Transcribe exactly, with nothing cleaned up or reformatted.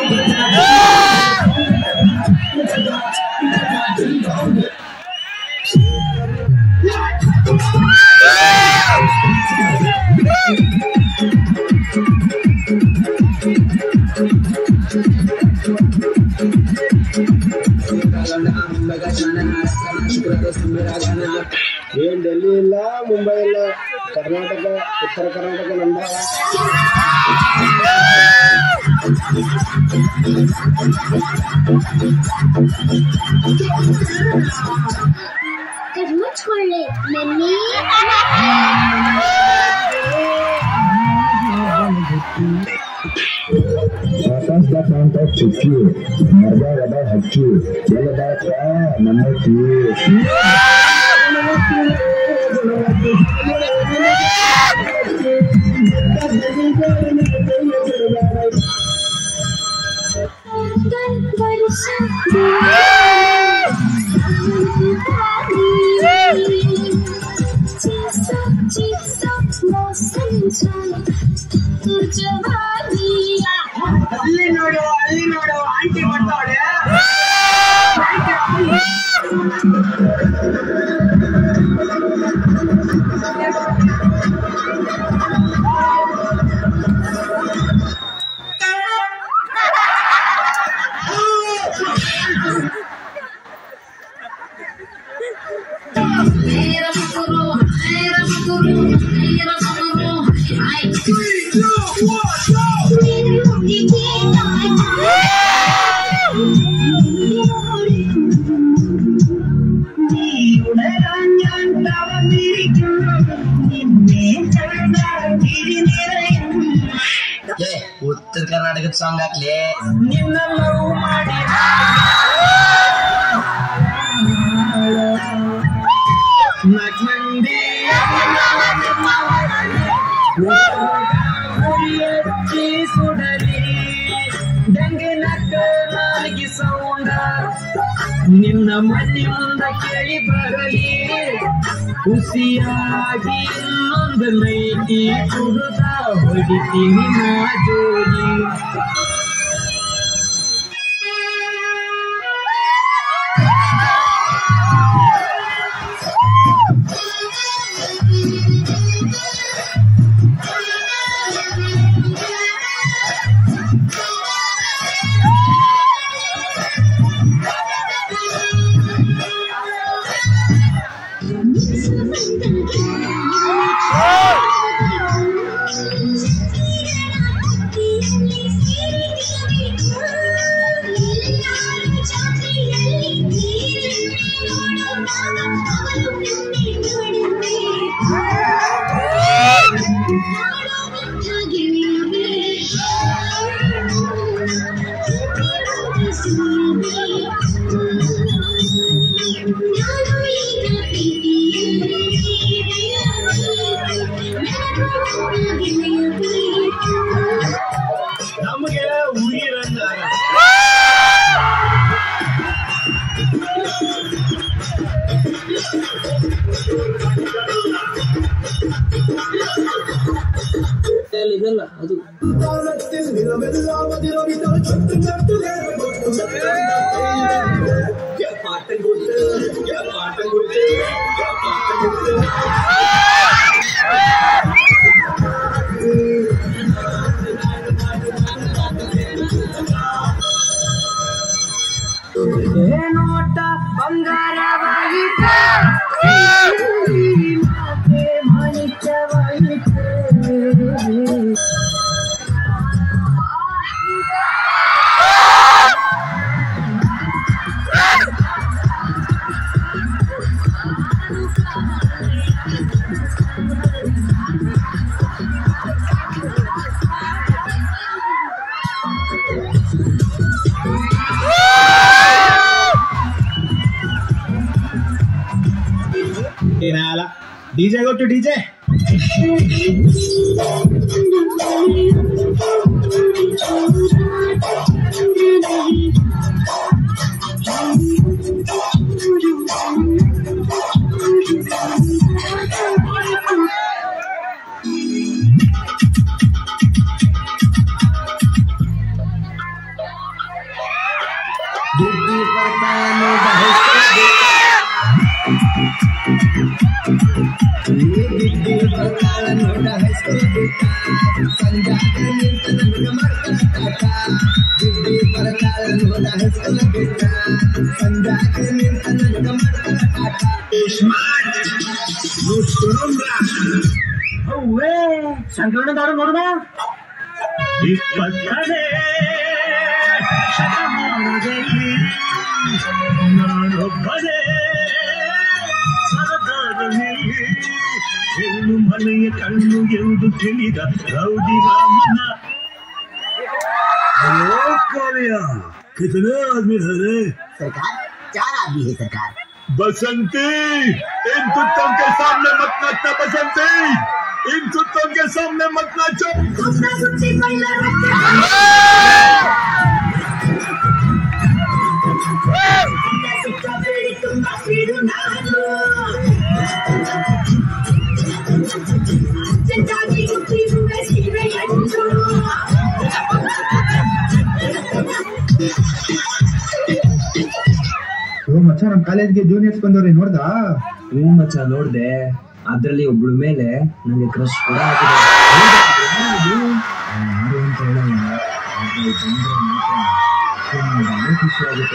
ಏನ್ ಡೆಲ್ಲಿ ಇಲ್ಲ, ಮುಂಬೈ ಇಲ್ಲ, ಕರ್ನಾಟಕ, ಉತ್ತರ ಕರ್ನಾಟಕ ನಂದ. ಮುಚ್ಕೊಳ್ಳಿ ನನ್ನಿ ಕಾಂತ ಚುಕ್ಕಿ ಮರ್ದಾಗದ ಹಕ್ಕಿ ಎಲ್ಲದಾಕ ನಮ್ಮಕ್ಕಿ ಅಲ್ಲಿ ನೋಡು ಅಲ್ಲಿ ನೋಡು ಆಂಟಿ ಬರ್ತಾವಳೆ. ಉತ್ತರ ಕರ್ನಾಟಕದ ಸಾಂಗ್ ಹಾಕ್ಲಿ. ನಿನ್ನ ಲವ್ ಮಾಡಿ ಸುಡಲಿ ದಂಗಿನ ನಾಲಿಗೆ ಸೌಂಡ ನಿನ್ನ ಮನೆ ಮುಂದ ಕೇಳಿ ಬರಲಿ ಖುಷಿಯಾಗಿ ಇನ್ನೊಂದು ನೈಟಿ ಕುಡುದ ಹೊಡಿತೀನಿ ನಾ ಜೋಲಿ. ನಮಗೆ ಹುಡುಗಿರಂದ ಇದಲ್ಲ ಅದು ನೋಟ ಬಂಗಾರವಾಯಿತು ಮಾಣಿಕ್ಯವಾಯಿತು. D J, go to D J. ಬರ್ತಾಳ ನೋಡ ಬಿಡ್ಡಿ ಬರ್ತಾಳ ನೋಡ ಹೈಸ್ಕೂಲ್ ಬಿಟ್ಟ ಸಂಜಾಕ ನಿಂತ ನನಗ ಮಾಡ್ತಾಟ ಬಿಡ್ಡಿ ಬರ್ತಾಳ ನೋಡ ಹೈಸ್ಕೂಲ್ ಬಿಟ್ಟ ಸಂಜಾಕ ನಿಂತ ನನಗ ಮಾಡ್ತಾಟ ಅವ್ವೇ ಸಂಕಲನದಾರು ನೋಡುವ ಇಪ್ಪತ್ತನೇ ಶತಮಾನದಲ್ಲಿ ನಾನೊಬ್ಬನೇ ಸರದಾರನಲ್ಲಿ ಹೆಣ್ಣು ಮನೆಯ ಕಣ್ಣು ಎಂದು ತಿಳಿದ ರೌಡಿ ರಾಮನ कितने आदमी है रे? सरकार चार आदमी है सरकार। बसंती इन कुत्तों के सामने मत नाचना बसंती इन कुत्तों के सामने मत नाचो। ಓ ಮಚ್ಚ ನಮ್ ಕಾಲೇಜ್ಗೆ ಜೂನಿಯರ್ಸ್ ಬಂದವ್ರಿ ನೋಡ್ದಾ? ಹ್ಞೂ ಮಚ್ಚ ನೋಡ್ದೆ. ಅದ್ರಲ್ಲಿ ಒಬ್ಳು ಮೇಲೆ ನಂಗೆ ಕ್ರಶ್ ಕೂಡ ಆಗಿದೆ. ಯಾರು ಅಂತ ಹೇಳಲ್ಲ, ಆದ್ರೆ ಬಂದ್ರೆ ಮಾತ್ರ ತುಂಬಾನೇ ಖುಷಿ ಆಗುತ್ತೆ.